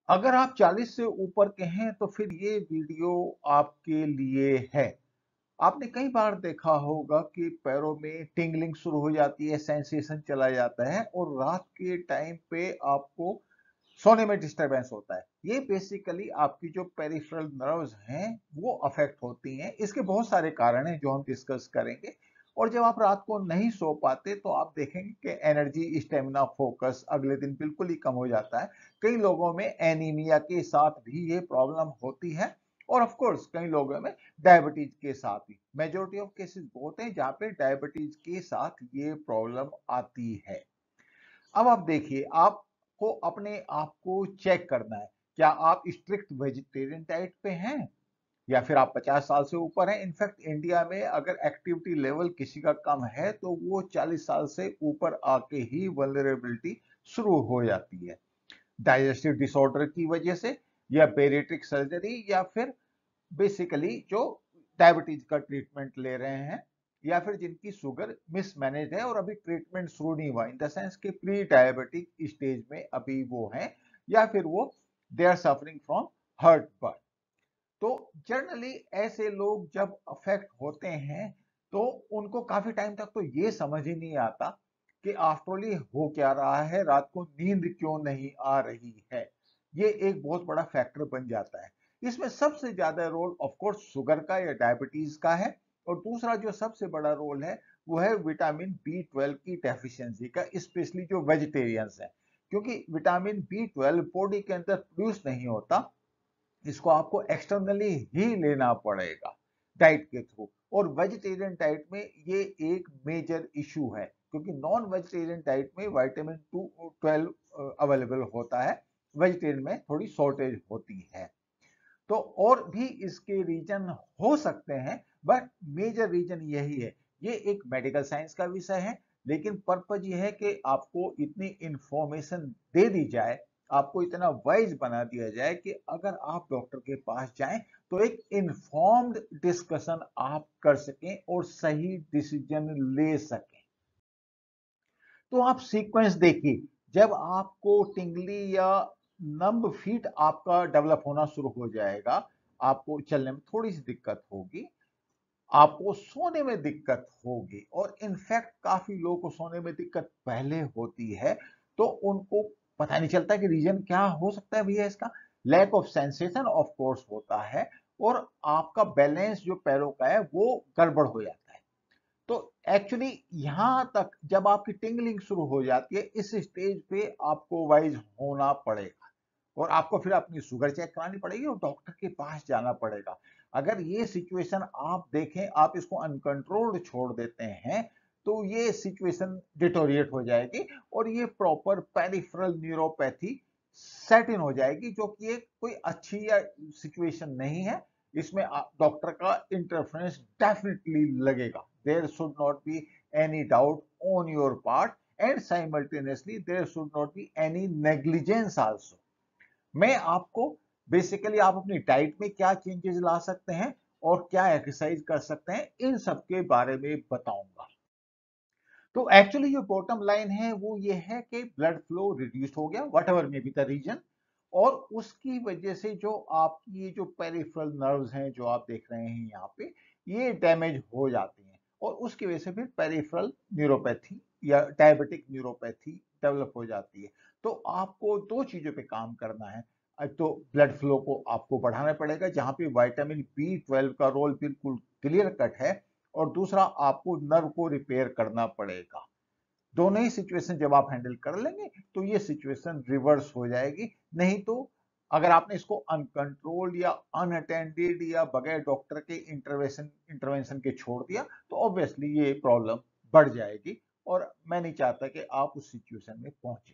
अगर आप 40 से ऊपर के हैं तो फिर ये वीडियो आपके लिए है। आपने कई बार देखा होगा कि पैरों में टिंगलिंग शुरू हो जाती है, सेंसेशन चला जाता है और रात के टाइम पे आपको सोने में डिस्टरबेंस होता है। ये बेसिकली आपकी जो पेरिफेरल नर्व्स हैं वो अफेक्ट होती हैं। इसके बहुत सारे कारण हैं जो हम डिस्कस करेंगे। और जब आप रात को नहीं सो पाते तो आप देखेंगे कि एनर्जी, स्टेमिना, फोकस अगले दिन बिल्कुल ही कम हो जाता है। कई लोगों में एनीमिया के साथ भी ये प्रॉब्लम होती है और ऑफ कोर्स कई लोगों में डायबिटीज के साथ भी। मेजोरिटी ऑफ केसेस होते हैं जहां पे डायबिटीज के साथ ये प्रॉब्लम आती है। अब आप देखिए, आपको अपने आप को चेक करना है। क्या आप स्ट्रिक्ट वेजिटेरियन डाइट पे हैं या फिर आप 50 साल से ऊपर हैं? इनफैक्ट इंडिया में अगर एक्टिविटी लेवल किसी का कम है तो वो 40 साल से ऊपर आके ही वल्नरेबिलिटी शुरू हो जाती है। डाइजेस्टिव डिसऑर्डर की वजह से या बेरिएट्रिक सर्जरी या फिर बेसिकली जो डायबिटीज का ट्रीटमेंट ले रहे हैं या फिर जिनकी शुगर मिसमैनेज है और अभी ट्रीटमेंट शुरू नहीं हुआ, इन द सेंस के प्री डायबिटिक स्टेज में अभी वो हैं, या फिर वो they are suffering from heartburn. तो जनरली ऐसे लोग जब अफेक्ट होते हैं तो उनको काफी टाइम तक तो ये समझ ही नहीं आता कि आफ्टर ऑल ये हो क्या रहा है, रात को नींद क्यों नहीं आ रही है। ये एक बहुत बड़ा फैक्टर बन जाता है। इसमें सबसे ज्यादा रोल ऑफ कोर्स शुगर का या डायबिटीज का है और दूसरा जो सबसे बड़ा रोल है वो है विटामिन B12 की डेफिशिएंसी का, स्पेशली जो वेजिटेरियंस है। क्योंकि विटामिन B12 बॉडी के अंदर प्रोड्यूस नहीं होता, इसको आपको एक्सटर्नली ही लेना पड़ेगा डाइट के थ्रू। और वेजिटेरियन डाइट में ये एक मेजर इशू है क्योंकि नॉन वेजिटेरियन डाइट में विटामिन 12 अवेलेबल होता है, वेजिटेरियन में थोड़ी शॉर्टेज होती है। तो और भी इसके रीजन हो सकते हैं बट मेजर रीजन यही है। ये एक मेडिकल साइंस का विषय है लेकिन पर्पज ये है कि आपको इतनी इंफॉर्मेशन दे दी जाए, आपको इतना वाइज बना दिया जाए कि अगर आप डॉक्टर के पास जाएं तो एक इंफॉर्म्ड डिस्कशन आप कर सकें और सही डिसीजन ले सकें। तो आप सीक्वेंस देखिए, जब आपको टिंगली या नंब फीट आपका डेवलप होना शुरू हो जाएगा, आपको चलने में थोड़ी सी दिक्कत होगी, आपको सोने में दिक्कत होगी और इनफैक्ट काफी लोगों को सोने में दिक्कत पहले होती है तो उनको पता नहीं चलता कि रीजन क्या हो सकता है भैया इसका। Lack of sensation of course होता है और आपका बैलेंस जो पैरों का है वो गड़बड़ हो जाता है। तो एक्चुअली यहां तक जब आपकी टिंगलिंग शुरू हो जाती है इस स्टेज पे आपको वाइज होना पड़ेगा और आपको फिर अपनी शुगर चेक करानी पड़ेगी और डॉक्टर के पास जाना पड़ेगा। अगर ये सिचुएशन आप देखें, आप इसको अनकंट्रोल्ड छोड़ देते हैं तो ये सिचुएशन डिटोरिएट हो जाएगी और ये proper peripheral neuropathy set in हो जाएगी जो कि एक कोई अच्छी या सिचुएशन नहीं है। इसमें डॉक्टर का इंटरफेरेंस डेफिनेटली लगेगा। There should not be any doubt on your part and simultaneously there should not be any negligence also. मैं आपको बेसिकली आप अपनी डाइट में क्या चेंजेस ला सकते हैं और क्या एक्सरसाइज कर सकते हैं इन सब के बारे में बताऊंगा। तो एक्चुअली जो बॉटम लाइन है वो ये है कि ब्लड फ्लो रिड्यूस हो गया, whatever may be the reason, और उसकी वजह से जो आपकी ये जो पेरिफेरल नर्व्स हैं जो आप देख रहे हैं यहाँ पे, ये डैमेज हो जाती हैं और उसकी वजह से फिर पेरिफेरल न्यूरोपैथी या डायबिटिक न्यूरोपैथी डेवलप हो जाती है। तो आपको दो चीजों पे काम करना है। तो ब्लड फ्लो को आपको बढ़ाना पड़ेगा जहां पे विटामिन B12 का रोल बिल्कुल क्लियर कट है, और दूसरा आपको नर्व को रिपेयर करना पड़ेगा। दोनों ही सिचुएशन जब आप हैंडल कर लेंगे तो ये सिचुएशन रिवर्स हो जाएगी। नहीं तो अगर आपने इसको अनकंट्रोल्ड या अनअटेंडेड या बगैर डॉक्टर के इंटरवेंशन के छोड़ दिया तो ऑब्वियसली ये प्रॉब्लम बढ़ जाएगी और मैं नहीं चाहता कि आप उस सिचुएशन में पहुंचे।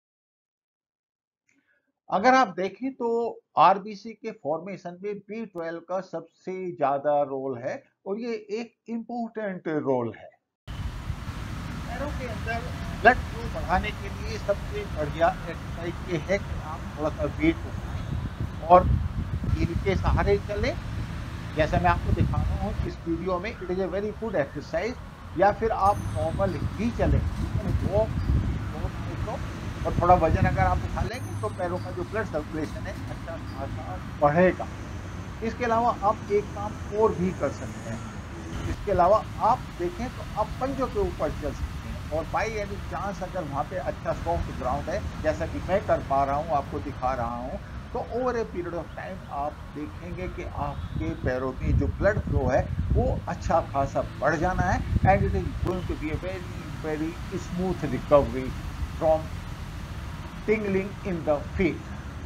अगर आप देखें तो आरबीसी के फॉर्मेशन में B12 का सबसे ज्यादा रोल है और ये एक इंपॉर्टेंट रोल है। पैरों के अंदर ब्लड फ्लो बढ़ाने के लिए सबसे बढ़िया एक्सरसाइज ये है कि आप थोड़ा सा वेट उठाएं और हील के सहारे चलें, जैसा मैं आपको दिखा रहा हूँ इस वीडियो में। It is a very good exercise. या फिर आप नॉर्मल ही चलें, और थोड़ा वजन अगर आप उठा लेंगे तो पैरों का जो ब्लड सर्कुलेशन है अच्छा खासा बढ़ेगा। इसके अलावा आप एक काम और भी कर सकते हैं। इसके अलावा आप देखें तो आप पंजों के ऊपर चल सकते हैं, और बाई एनी चांस अगर वहां पे अच्छा सॉफ्ट ग्राउंड है जैसा कि मैं कर पा रहा हूं, आपको दिखा रहा हूं, तो over a period of time आप देखेंगे कि आपके पैरों में जो ब्लड फ्लो है वो अच्छा खासा बढ़ जाना है, and it is going to be a very very smooth recovery from tingling in the feet।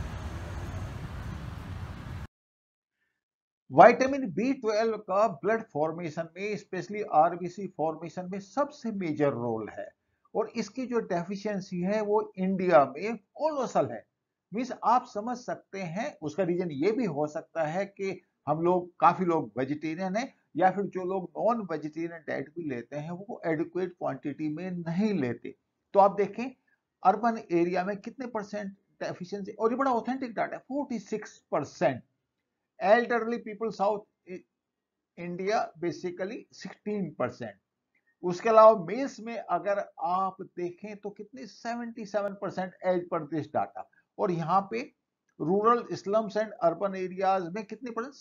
Vitamin B12 का ब्लड फॉर्मेशन में, स्पेशली आरबीसी फॉर्मेशन में सबसे मेजर रोल है, और इसकी जो डेफिशिएंसी है वो इंडिया में कोलोसल है। मींस आप समझ सकते हैं, उसका रीजन ये भी हो सकता है कि हम लोग, काफी लोग वेजिटेरियन हैं, या फिर जो लोग नॉन वेजिटेरियन डाइट भी लेते हैं वो एडिक्वेट क्वांटिटी में नहीं लेते। तो आप देखें अर्बन एरिया में कितने परसेंट डेफिशिएंसी, और ये बड़ा ऑथेंटिक डाटा है, 46%। Elderly people South India basically 16%। उसके अलावा मेल्स में अगर आप देखें तो कितने, 77% एज पर दिस डाटा। और यहाँ पे rural slums and urban areas में कितने परसेंट,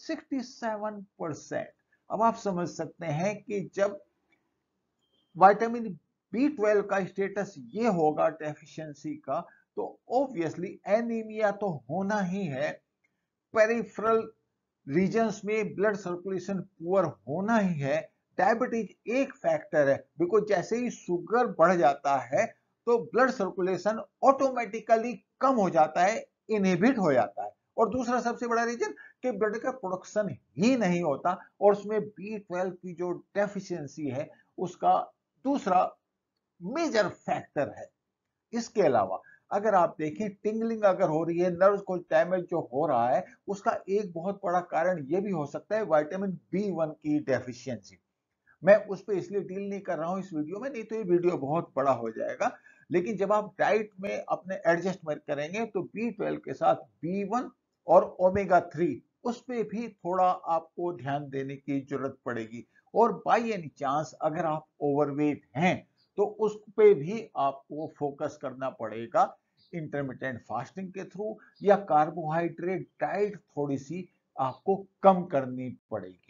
67%। अब आप समझ सकते हैं कि जब विटामिन B12 का स्टेटस ये होगा डेफिशिएंसी का, तो ऑब्वियसली एनीमिया तो होना ही है, पेरिफेरल रीजन्स में ब्लड सर्कुलेशन पुअर होना ही है, डायबिटीज एक फैक्टर है, बिकॉज जैसे ही शुगर बढ़ जाता है तो ब्लड सर्कुलेशन ऑटोमेटिकली कम हो जाता है, इनहिबिट हो जाता है। और दूसरा सबसे बड़ा रीजन कि ब्लड का प्रोडक्शन ही नहीं होता, और उसमें B12 की जो डेफिशिएंसी है उसका दूसरा मेजर फैक्टर है। इसके अलावा अगर आप देखें टिंगलिंग अगर हो रही है, नर्व को डैमेज जो हो रहा है, उसका एक बहुत बड़ा कारण यह भी हो सकता है विटामिन B1 की डेफिशिएंसी। मैं उस पर इसलिए डील नहीं कर रहा हूं इस वीडियो में, नहीं तो ये वीडियो बहुत बड़ा हो जाएगा। लेकिन जब आप डाइट में अपने एडजस्टमेंट करेंगे तो B12 के साथ B1 और ओमेगा 3 उस पर भी थोड़ा आपको ध्यान देने की जरूरत पड़ेगी। और बाई एनी चांस अगर आप ओवरवेट हैं तो उस पे भी आपको फोकस करना पड़ेगा, इंटरमिटेंट फास्टिंग के थ्रू, या कार्बोहाइड्रेट डाइट थोड़ी सी आपको कम करनी पड़ेगी।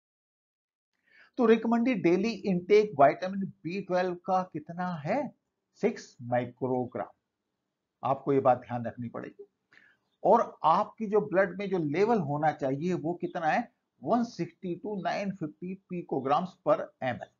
तो recommended daily intake vitamin B12 का कितना है, 6 माइक्रोग्राम। आपको ये बात ध्यान रखनी पड़ेगी। और आपकी जो ब्लड में जो लेवल होना चाहिए वो कितना है, 160 टू 950 पिकोग्राम्स पर ml।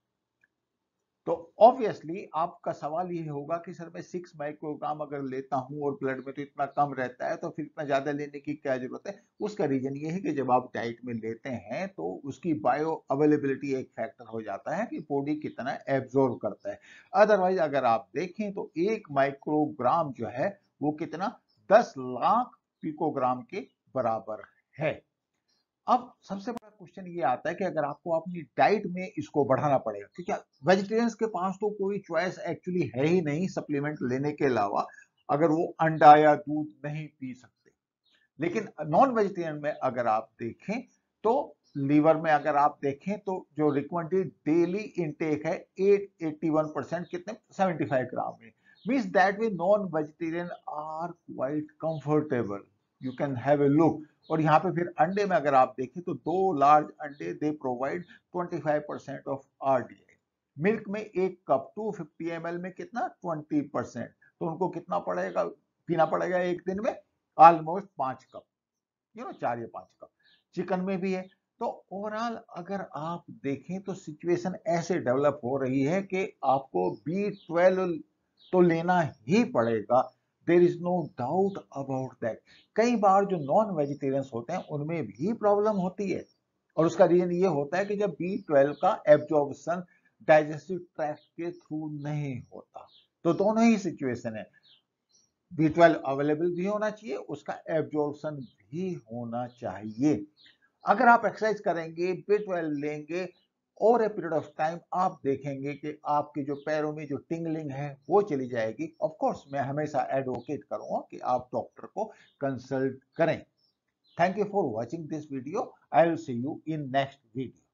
तो ऑब्वियसली आपका सवाल ये होगा कि सर मैं 6 माइक्रोग्राम अगर लेता हूं और ब्लड में तो इतना कम रहता है, तो फिर इतना ज्यादा लेने की क्या जरूरत है। उसका रीजन ये है कि जब आप डाइट में लेते हैं तो उसकी बायो अवेलेबिलिटी एक फैक्टर हो जाता है कि बॉडी कितना एब्जॉर्ब करता है। अदरवाइज अगर आप देखें तो 1 माइक्रोग्राम जो है वो कितना, 10 लाख पिकोग्राम के बराबर है। अब सबसे बड़ा क्वेश्चन ये आता है कि अगर आपको अपनी डाइट में इसको बढ़ाना पड़ेगा, क्योंकि वेजिटेरियंस के पास तो कोई चॉइस एक्चुअली है ही नहीं सप्लीमेंट लेने के अलावा, अगर वो अंडा या दूध नहीं पी सकते। लेकिन नॉन वेजिटेरियन में अगर आप देखें तो लीवर में अगर आप देखें तो जो रिकमेंडेड डेली इनटेक है 881%, कितने, 75 ग्राम में। मींस दैट वे non vegetarian are quite comfortable, you can have a look. और यहाँ पे फिर अंडे में अगर आप देखें तो 2 लार्ज अंडे they provide 25% of RDI। Milk में एक कप 250 ml में कितना, 20%। तो उनको कितना पड़ेगा, पीना पड़ेगा एक दिन में, ऑलमोस्ट 5 कप, 4 या 5 कप। चिकन में भी है। तो ओवरऑल अगर आप देखें तो सिचुएशन ऐसे डेवलप हो रही है कि आपको B12 तो लेना ही पड़ेगा, there is no doubt about that. कई बार जो नॉन वेजिटेरियंस होते हैं उनमें भी प्रॉब्लम होती है, और उसका रीजन ये होता है कि जब B12 का एब्जॉर्प्शन डाइजेस्टिव ट्रैक्ट के थ्रू नहीं होता। तो दोनों ही सिचुएशन है, B12 अवेलेबल भी होना चाहिए, उसका एब्जॉर्प्शन भी होना चाहिए। अगर आप एक्सरसाइज करेंगे, B12 लेंगे, और ए पीरियड ऑफ टाइम आप देखेंगे कि आपके जो पैरों में जो टिंगलिंग है वो चली जाएगी। ऑफ कोर्स मैं हमेशा एडवोकेट करूंगा कि आप डॉक्टर को कंसल्ट करें। Thank you for watching this video. I will see you in next video.